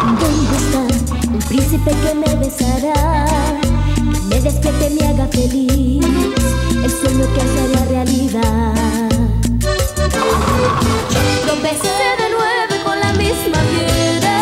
¿Dónde está el príncipe que me besará, que me despierte, me haga feliz, el sueño que hace la realidad? Tropecé de nuevo con la misma piedra.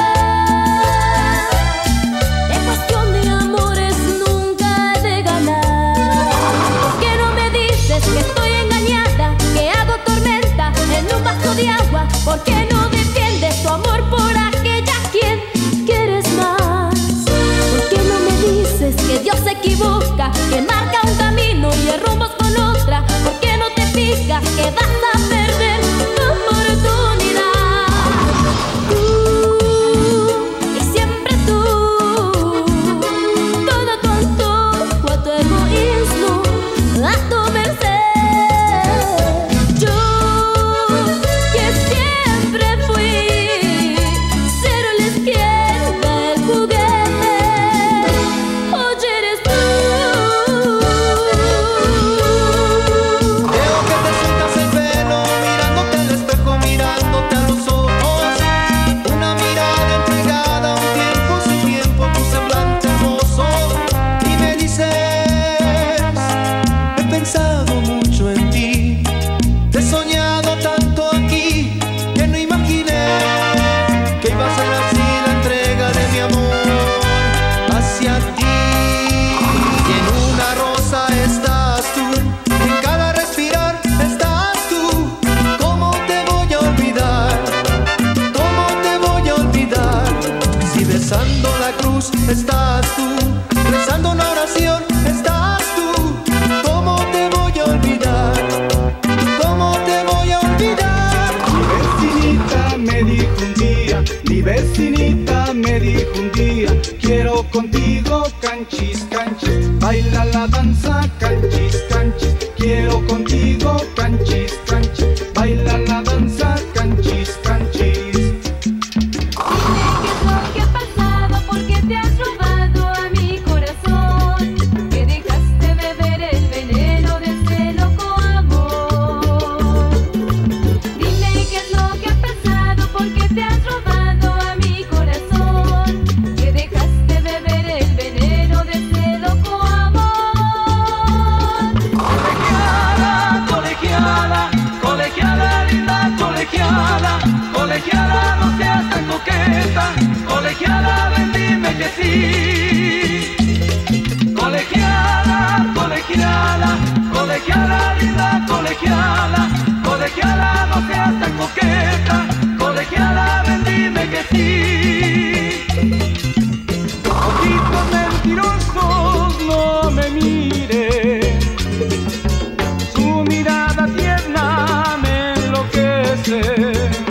Es cuestión de amores, nunca he de ganar. ¿Por qué no me dices que estoy engañada, que hago tormenta en un vaso de agua? ¿Por qué no defiendes tu amor por aquella quien quieres más? ¿Por qué no me dices que Dios se equivoca, que marca un camino y el rumbo es con otra? ¿Por qué no te fijas que vas a perder tu oportunidad? Tú, y siempre tú, todo tu antojo, a tu egoísmo, a tu merced. Yo, que siempre fui cero a la izquierda, el juguete, hoy eres tú. Veo que te sueltas el pelo, mirándote al espejo, mirándote a los ojos. Una mirada entregada a un tiempo, su tiempo, tu semblante hermoso. Y me dices, he pensado mucho en ti, te he soñado tanto aquí, que no imaginé que iba a ser así la entrega de mi amor hacia ti. Y en una rosa estás tú, en cada respirar estás tú. ¿Cómo te voy a olvidar? ¿Cómo te voy a olvidar? Si besando la cruz estás tú, rezando una oración estás tú. ¿Cómo te voy a olvidar? ¿Cómo te voy a olvidar? Mi vecinita me dijo un día, quiero contigo canchis, canchis, baila la danza canchis, canchis, quiero contigo canchis, canchis, baila la danza canchis, canchis. Dime qué es lo que ha pasado, porque te has robado a mi corazón, que dejaste beber el veneno de este loco amor. Dime qué es lo que ha pasado, porque te has robado a mi corazón, que dejaste beber el veneno de este loco amor. Colegiala, colegiala, colegiala, linda colegiala, colegiala, no seas tan coqueta, colegiala, ven dime que sí. Colegiala, colegiala, colegiala, linda colegiala, colegiala, no seas tan coqueta, colegiala, ven dime que sí. Ojitos mentirosos, no me mires, su mirada tierna me enloquece.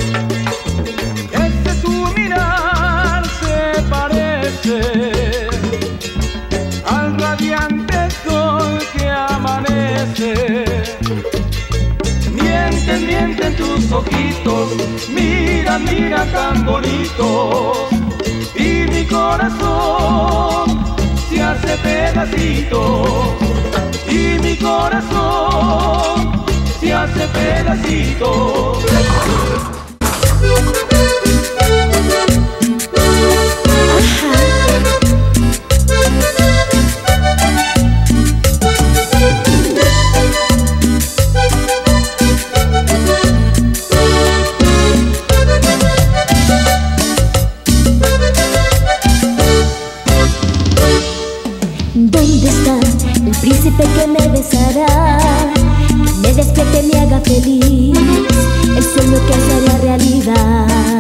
Este tu mirar se parece al radiante sol que amanece. Mienten, mienten tus ojitos, mira, mira tan bonitos, y mi corazón se hace pedacitos, y mi corazón se hace pedacitos. ¿Dónde está el príncipe que me besará, que me despierte, me haga feliz, el sueño que hace la realidad?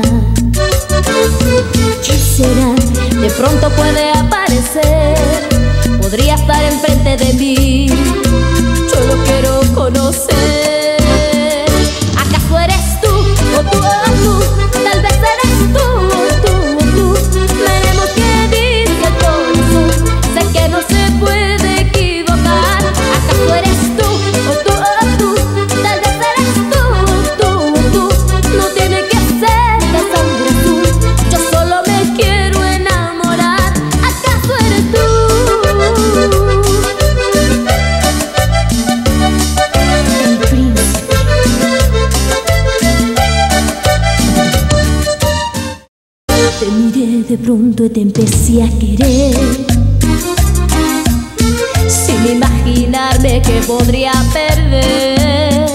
¿Qué será? De pronto puede aparecer, podría estar enfrente de mí, yo lo quiero conocer. ¿Acaso eres tú o tú o tú? Tal vez eres tú o tú o tú. Veremos qué dice el corazón, sé que no se puede equivocar. ¿Acaso eres tú o tú o tú? Tal vez eres tú o tú o tú. No tiene que ser de sangre azul, yo solo me quiero enamorar. ¿Acaso eres tú? de pronto te empecé a querer, sin imaginarme que podría perder.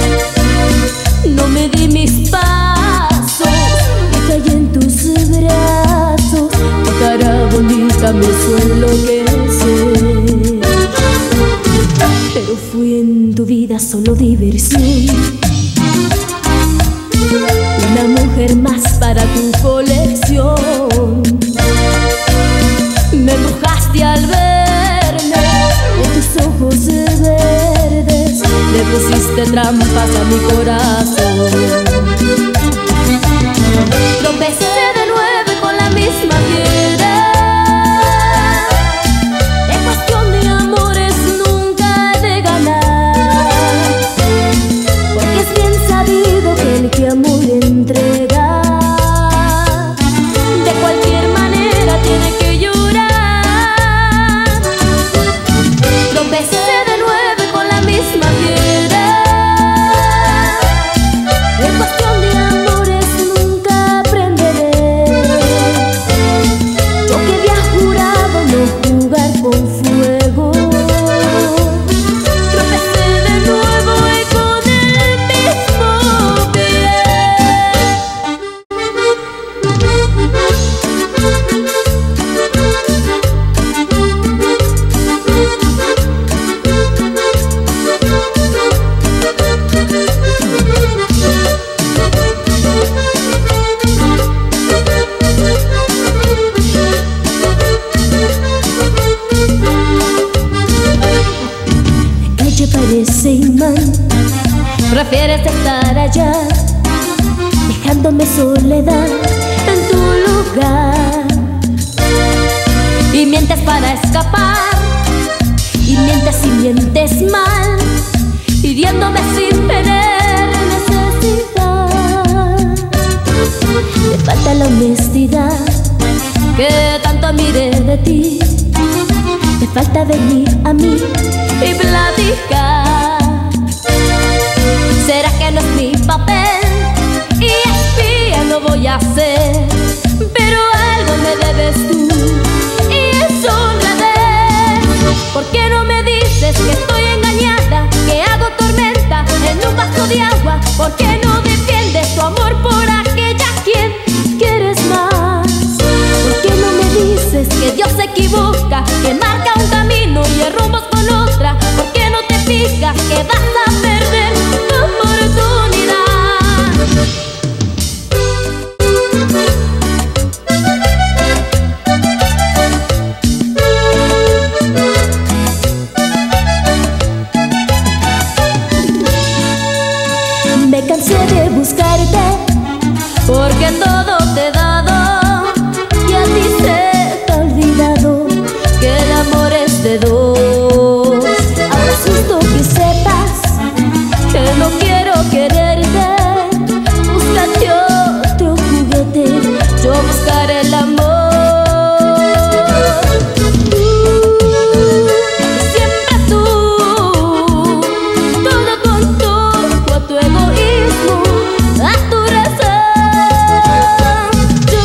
No me di mis pasos y caí en tus brazos. Tu cara bonita me hizo enloquecer, pero fui en tu vida solo diversión, una mujer más para tu colección. Me embrujaste al verme, en tus ojos verdes le pusiste trampas a mi corazón. Tropecé de nuevo con la misma piedra. En cuestión de amores nunca he de ganar, porque es bien sabido que el que amor entrega de cualquier manera tiene que llorar. Tropecé de nuevo con la misma piedra. En cuestión de amores nunca aprenderé. Yo que había jurado no jugar con fuego. Tropecé de nuevo y con el mismo pie. La calle parece imán, prefieres estar allá, dejándome soledad en tu lugar. Y mientes para escapar, y mientes mal, hiriéndome sin tener necesidad. Te falta la honestidad que tanto miré de ti. Te falta venir a mí y platicar. ¿Será que no es mi papel? Y espía no voy a ser, pero algo me debes tú y es honradez. ¿Por qué no me dices que estoy engañada, que hago tormenta en un vaso de agua? ¿Por qué no defiendes tu amor por aquella quien quieres más? ¿Por qué no me dices que Dios se equivoca, que marca un camino y el rumbo es con otra? ¿Por qué no te fijas que vas a perder tu oportunidad? Me cansé de buscarte, porque todo te he dado y a ti se te ha olvidado que el amor es de dos. Ahora es justo que sepas que no quiero quererte. Búscate otro juguete, yo buscaré el amor. Siempre tú, todo con todo a tu egoísmo, a tu razón.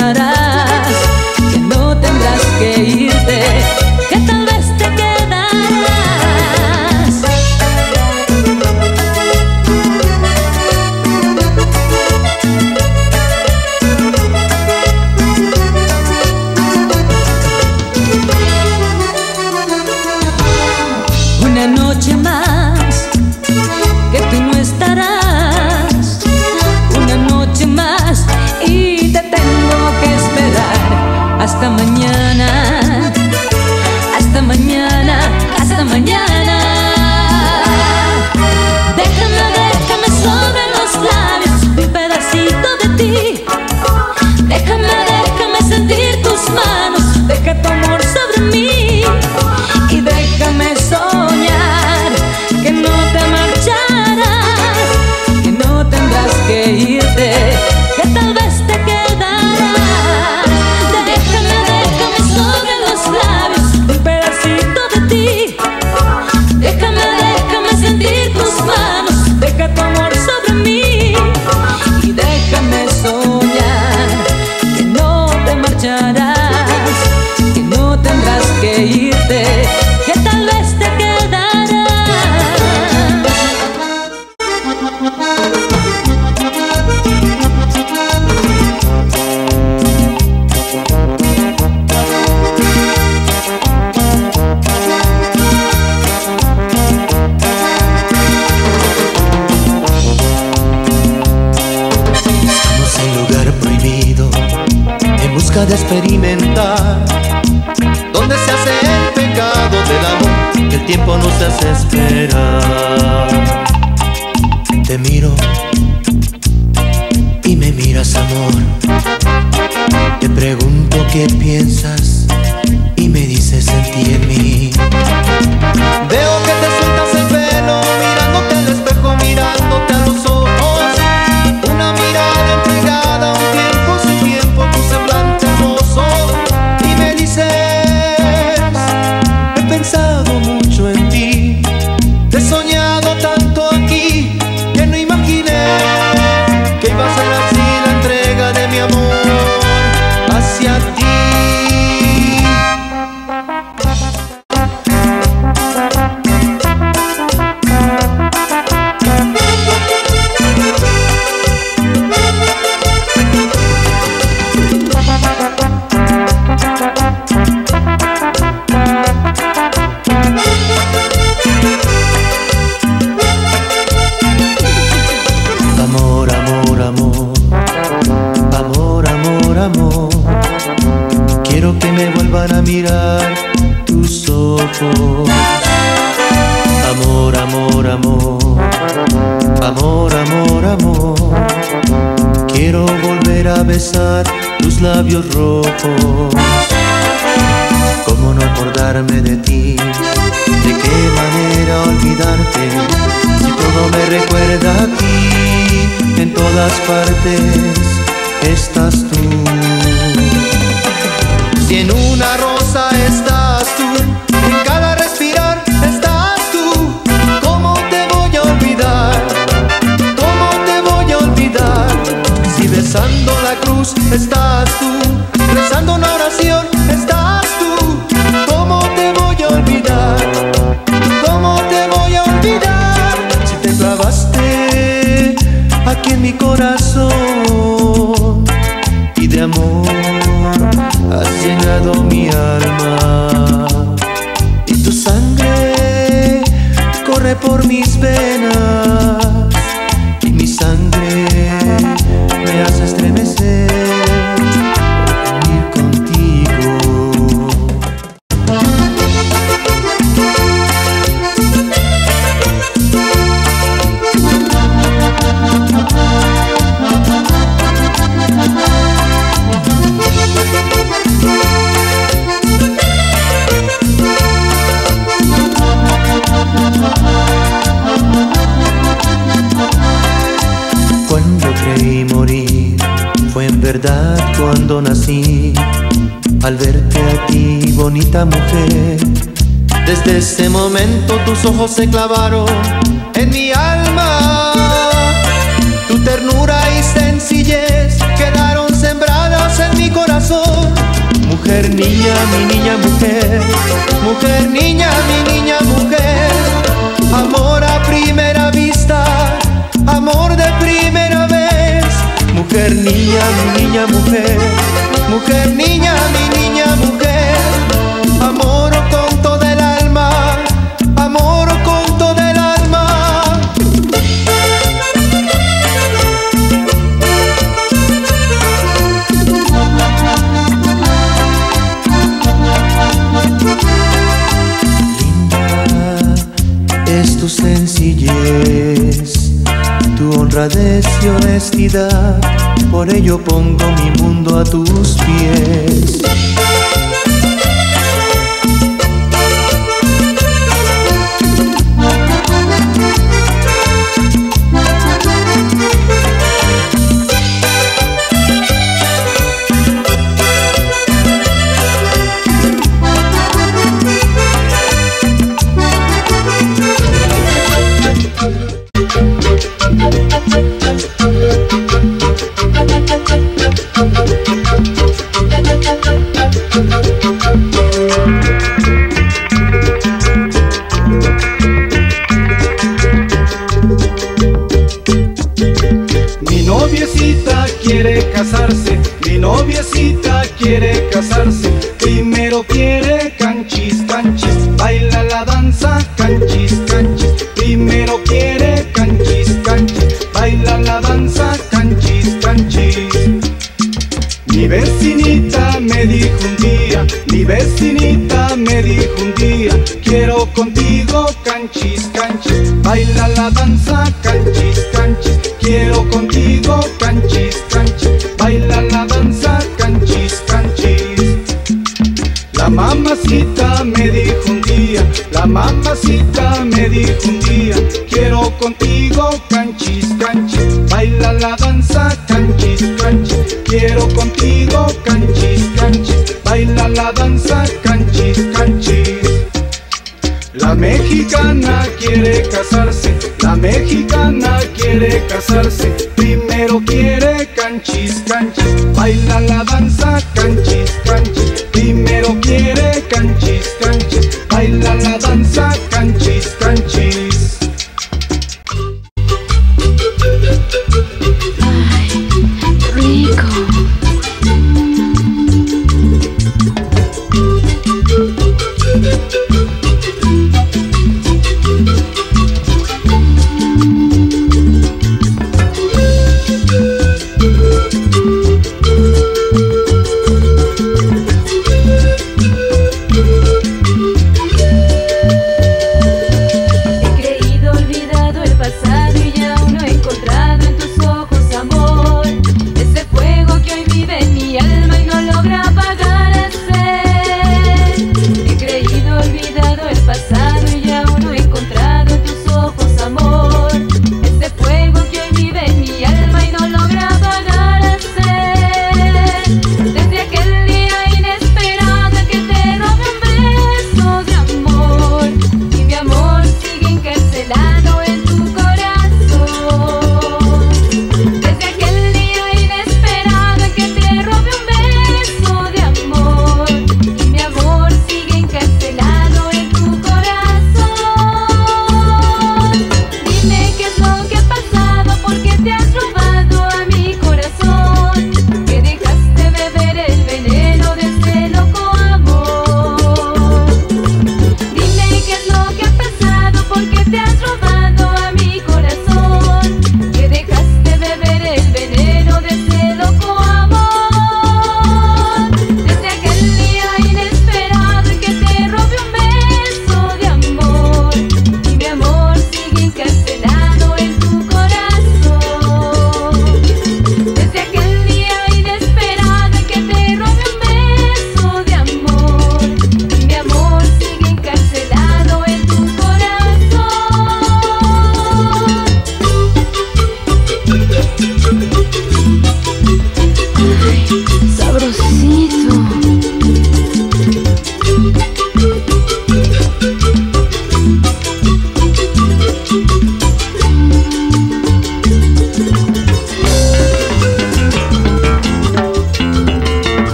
marcharás, que no tendrás que irte, que tal vez te quedarás. Una noche más que tú no estarás, una noche más y te tengo que esperar hasta mañana, hasta mañana, hasta mañana. Déjame sobre los labios un pedacito de ti. Déjame sentir tus manos, deja tu amor sobre mí y déjame soñar que no te marcharás, que no tendrás que irte, que tal vez te quedarás. Déjame sobre los labios un pedacito de ti. Déjame sentir tus manos, deja tu amor sobre mí y déjame soñar que no te marcharás, que no tendrás que irte, que tal vez te quedarás. Estamos en lugar prohibido, en busca de experimentar, donde se hace el pecado del amor, que el tiempo nos hace esperar. Te miro y me miras, amor. Te pregunto qué piensas y me dices en ti, en mí. Veo que te sueltas el pelo, mirándote al espejo, mirándote a los ojos. Una mirada entregada a un tiempo sin tiempo, tu semblante hermoso. Y me dices, he pensado mucho en ti, te he soñado tanto aquí, que no imaginé que iba a ser así la entrega de mi amor hacia ti. Amor, amor, amor, amor, amor, amor. Quiero que me vuelvan a mirar tus ojos. Amor, amor, amor, amor, amor, amor. Quiero volver a besar tus labios rojos. ¿Cómo no acordarme de ti? ¿De qué manera olvidarte? Si todo me recuerda a ti, en todas partes estás tú. Si en una rosa estás tú, en cada respirar estás tú. ¿Cómo te voy a olvidar? ¿Cómo te voy a olvidar? Si besando la cruz estás tú, rezando una oración estás tú. ¿Cómo te voy a olvidar? ¿Cómo te voy a olvidar? Si te clavaste aquí en mi corazón y de amor has llenado mi alma, y tu sangre corre por mis venas y mi sangre me hace estremecer por ir contigo. verdad cuando nací, al verte a ti, bonita mujer. Desde ese momento tus ojos se clavaron en mi alma. Tu ternura y sencillez quedaron sembradas en mi corazón. Mujer, niña, mi niña, mujer. Mujer, niña, mi niña, mujer. Amor a primera vista, amor de primera vez. Mujer, niña, mi niña, mujer. Mujer, niña, mi niña, mujer. Amor con toda el alma, amor con toda el alma. Linda es tu sencillez, tu honradez y honestidad, por ello pongo mi mundo a tus pies. Mi noviecita quiere casarse, primero quiere canchis, canchis, baila la danza, canchis, canchis, primero quiere canchis, canchis, baila la danza, canchis, canchis. Mi vecinita me dijo un día, mi vecinita me dijo un día, quiero contigo canchis, canchis, baila la danza, canchis, canchis, quiero contigo canchis, canchis, baila la danza, canchis, canchis. La mamacita me dijo un día, la mamacita me dijo un día, quiero contigo canchis, canchis, baila la danza, canchis, canchis, quiero contigo canchis, canchis, baila la danza, canchis, canchis. La mexicana quiere casarse, la mexicana quiere casarse, primero quiere canchis, canchis, baila la danza, canchis, canchis, primero quiere canchis, canchis, baila la danza, canchis, canchis. Ay, rico.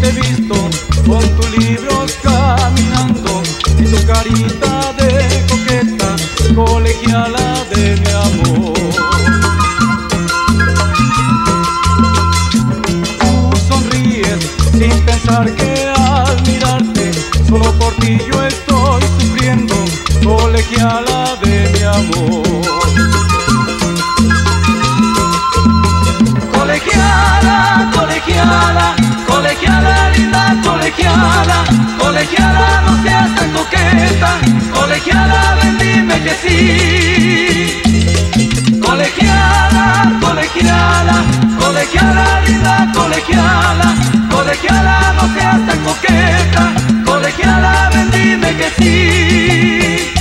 he visto con tus libros caminando y tu carita de coqueta, colegiala de mi amor. Tú sonríes sin pensar que al mirarte, solo por ti yo estoy sufriendo, colegiala de mi amor. Colegiala, colegiala, colegiala, linda colegiala, colegiala, no seas tan coqueta, colegiala, ven dime que sí. Colegiala, colegiala, colegiala, linda colegiala, colegiala, no seas tan coqueta, colegiala, ven dime que sí.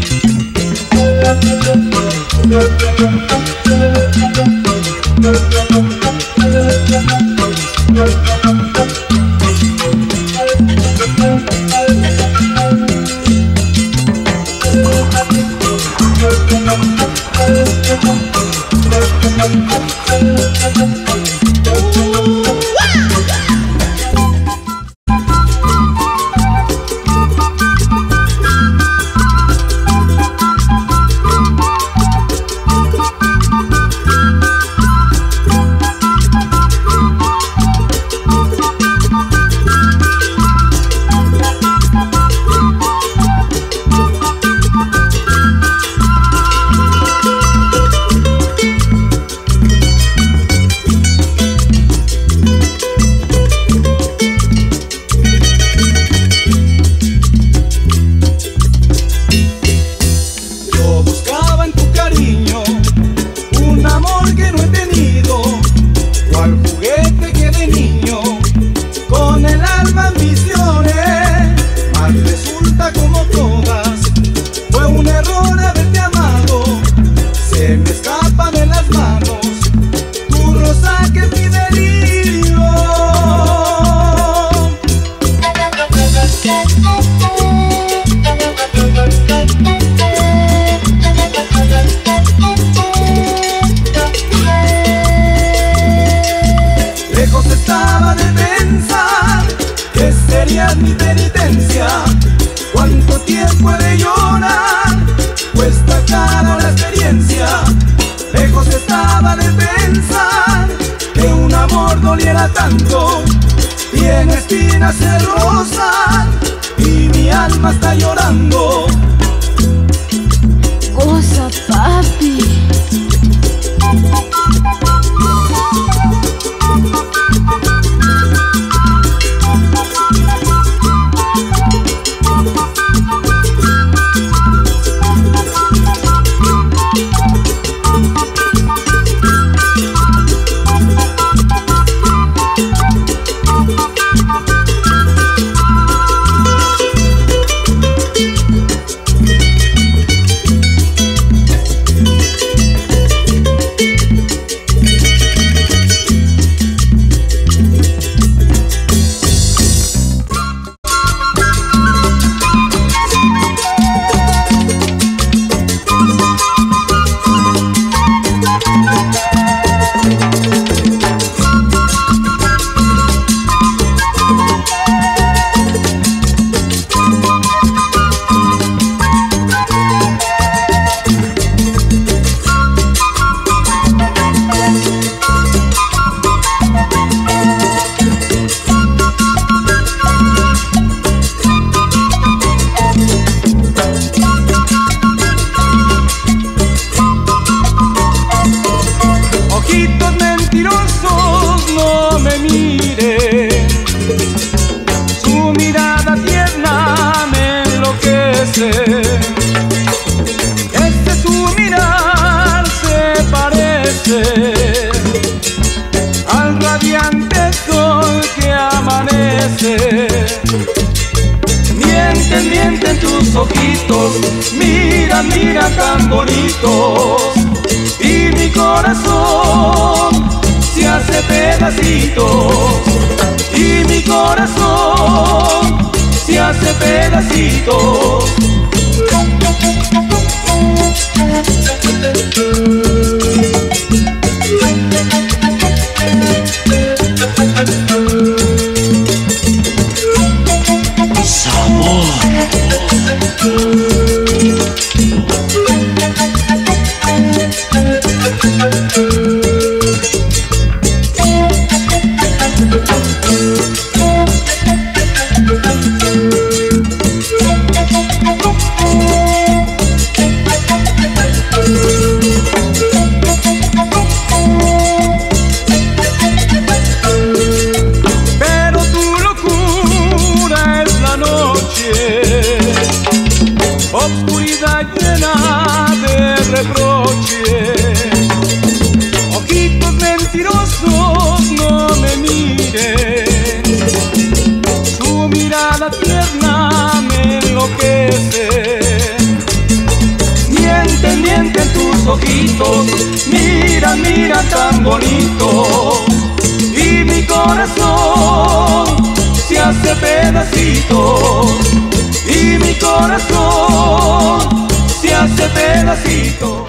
Mi penitencia, cuánto tiempo he de llorar, cuesta cara la experiencia. Lejos estaba de pensar que un amor doliera tanto, y en espinas se rozan y mi alma está llorando. Goza, papi. al radiante sol que amanece. Mienten, mienten tus ojitos, mira, mira tan bonitos, y mi corazón se hace pedacitos, y mi corazón se hace pedacitos. mirada tierna me enloquece. Miente, miente en tus ojitos, mira, mira tan bonito. Y mi corazón se hace pedacitos. Y mi corazón se hace pedacitos.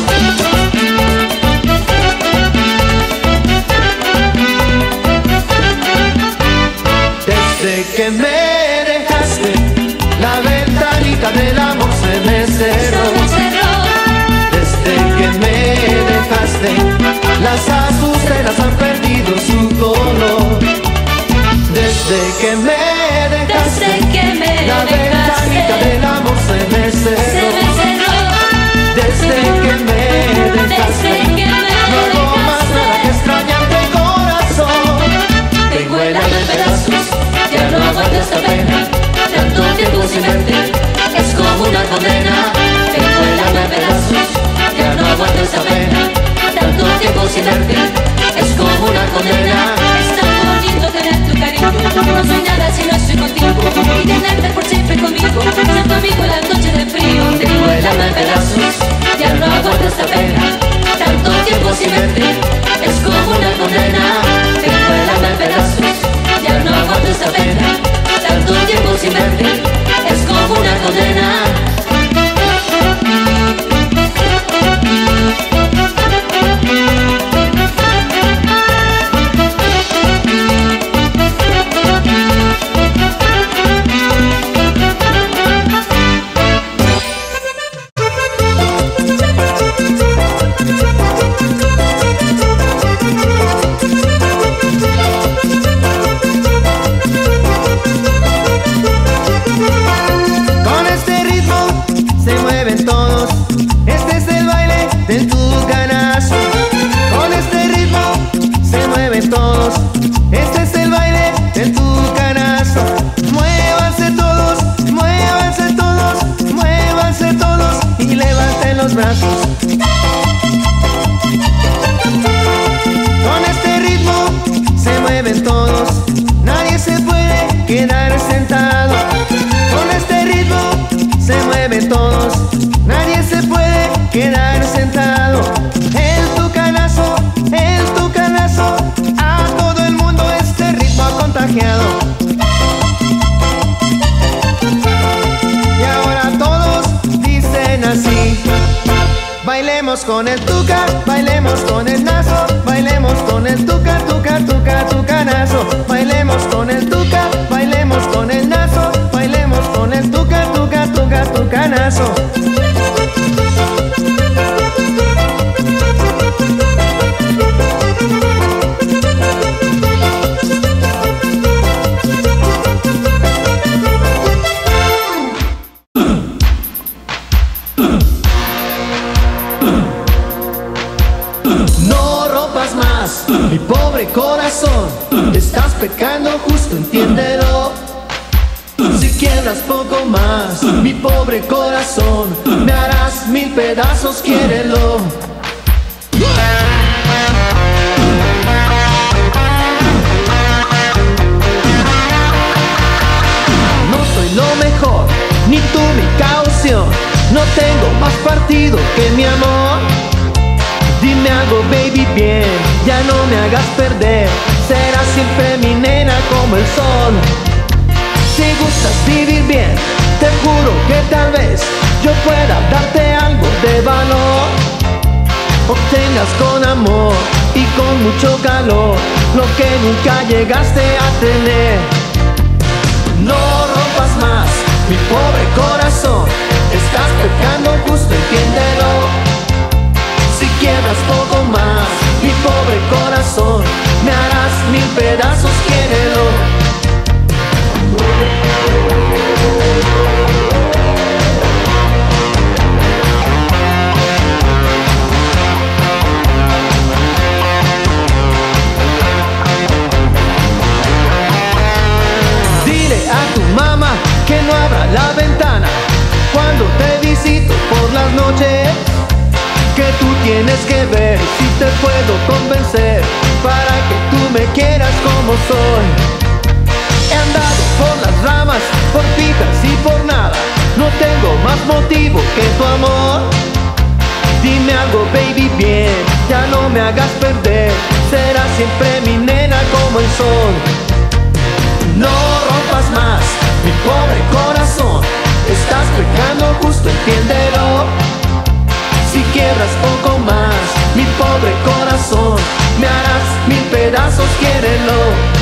Desde que me dejaste, la ventanita del amor se me cerró. Desde que me dejaste, las azucenas han perdido su color. Desde que me dejaste, la ventanita del amor se me cerró. Desde que me dejaste, no hago más nada que extrañarte, corazón. Tengo el alma en pedazos, ya no aguanto esta pena. Tanto tiempo sin verte, es como una condena. Tengo el alma en pedazos, ya no aguanto esta pena. Tanto tiempo sin verte, es como una condena. Es tan bonito tener tu cariño, no soy nada si no estoy contigo. Y tenerte por siempre conmigo, ser tu amigo en las noches de frío. Tengo el alma en pedazos, ya no aguanto esta pena. Tanto tiempo sin verte, es como una condena. Tengo el alma en pedazos, ya no aguanto esta pena. Tanto tiempo sin verte, es como una condena. Bailemos con el tuca, bailemos con el nazo, bailemos con el tuca, tuca, tuca, tucanazo. Bailemos con el tuca, bailemos con el nazo, bailemos con el tuca, tuca, tuca, tucanazo. Mi pobre corazón, estás pecando justo, entiéndelo. Si quiebras poco más, mi pobre corazón, me harás 1000 pedazos, quiérelo. No soy lo mejor, ni tú mi caución. No tengo más partido que mi amor. Dime algo, baby, bien, ya no me hagas perder. Serás siempre mi nena como el sol. Si gustas vivir bien, te juro que tal vez yo pueda darte algo de valor. Obtengas con amor y con mucho calor lo que nunca llegaste a tener. No rompas más mi pobre corazón, estás pecando justo, entiéndelo. Si quiebras poco más, mi pobre corazón, me harás 1000 pedazos, quiérelo. Dile a tu mamá que no abra la ventana cuando te visito por las noches. Que tú tienes que ver si te puedo convencer para que tú me quieras como soy. He andado por las ramas motivo que tu amor. Dime algo, baby, bien, ya no me hagas perder. Serás siempre mi nena como el sol. No rompas más mi pobre corazón. Estás pecando justo, entiéndelo. Si quiebras poco más mi pobre corazón, me harás mil pedazos, quiérelo.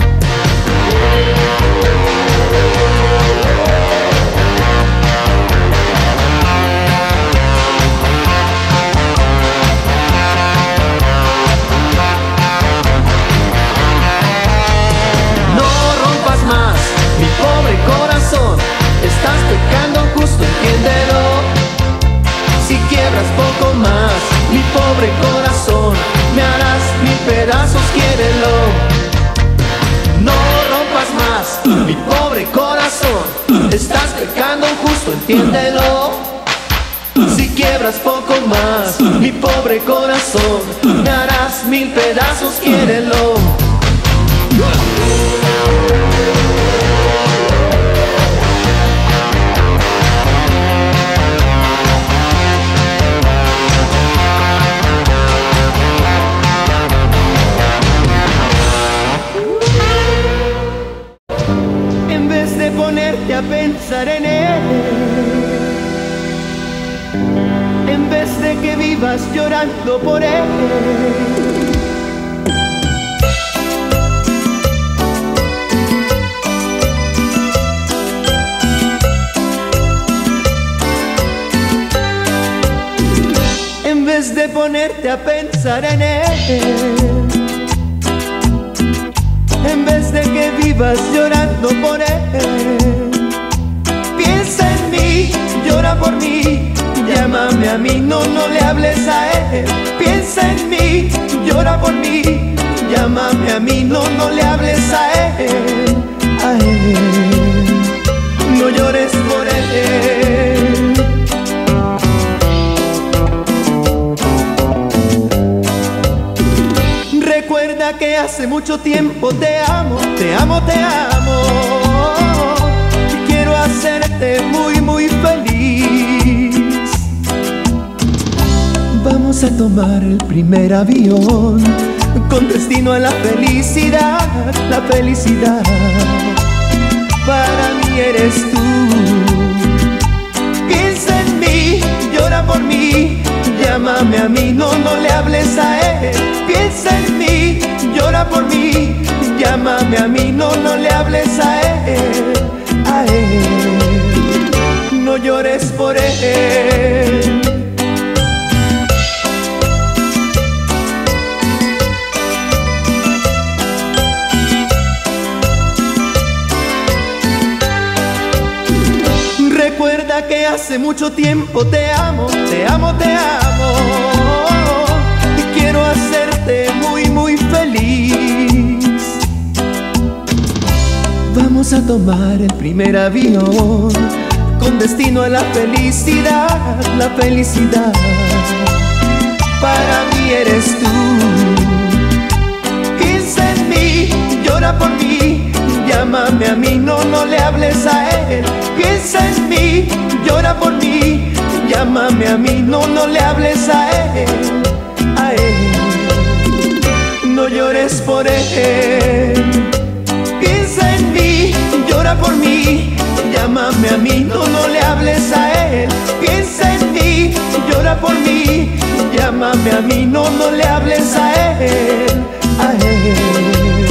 Mi pobre corazón, estás pecando justo, entiéndelo. Si quiebras poco más mi pobre corazón, me harás mil pedazos, quiérelo. No rompas más mi pobre corazón, estás pecando justo, entiéndelo. Si quiebras poco más mi pobre corazón, me harás mil pedazos, quiérelo. En vez de ponerte a pensar en él, en vez de que vivas llorando por él, en vez de ponerte a pensar en él, en vez de que vivas llorando por él, piensa en mí, llora por mí, llámame a mí, no le hables a él. Piensa en mí, llora por mí, llámame a mí, no le hables a él, a él. No llores por él. Recuerda que hace mucho tiempo te amo, te amo, te amo. Y quiero hacerte muy, muy feliz. Vamos a tomar el primer avión con destino a la felicidad, la felicidad. Para mí eres tú. Piensa en mí, llora por mí, llámame a mí, no le hables a él. Piensa en mí, llora por mí, llámame a mí, no le hables a él, a él. No llores por él. Recuerda que hace mucho tiempo te amo, te amo, te amo. Y quiero hacerte muy, muy feliz. Vamos a tomar el primer avión con destino a la felicidad, la felicidad. Para mí eres tú. Piensa en mí, llora por mí, llámame a mí, no le hables a él. Piensa en mí, llora por mí, llámame a mí, no le hables a él, a él. No llores por él. Piensa en mí, llora por mí, llámame a mí, no le hables a él. Piensa en mí, llora por mí, llámame a mí, no le hables a él, a él.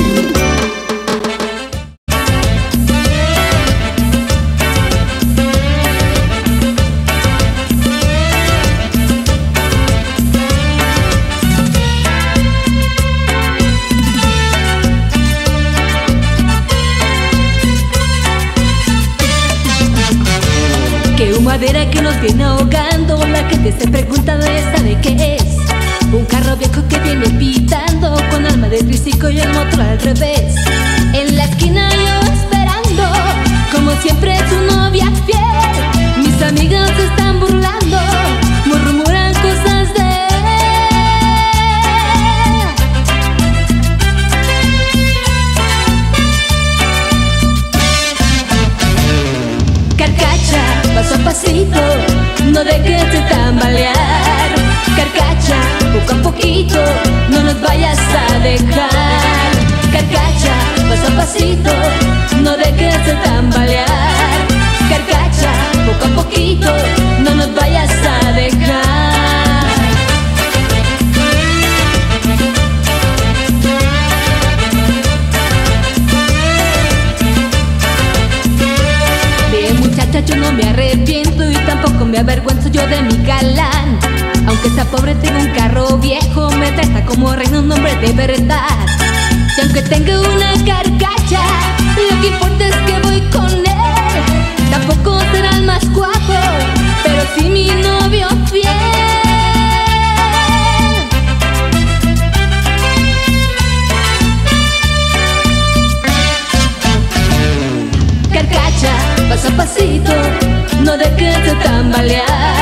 Qué humadera que nos viene ahogando. La gente se pregunta de esta de qué es. Un carro viejo que viene pitando con alma de triciclo y el motor al revés. En la esquina yo esperando, como siempre su novia fiel. Mis amigas se están burlando, murmuran cosas de él. Carcacha, paso a pasito, dejes de tambalear. Carcacha, poco a poquito, no nos vayas a dejar. Carcacha, paso a pasito, no dejes de tambalear. Carcacha, poco a poquito, no nos vayas a dejar. Bien muchacha, yo no me arrepiento y tampoco me avergüenzo yo de mi galán. Aunque sea pobre tengo un carro viejo, me trata como reina un hombre de verdad. Y aunque tenga una carcacha, lo que importa es que voy con él. Tampoco será el más guapo, pero sí mi novio fiel. Carcacha, paso a pasito, no dejes de tambalear.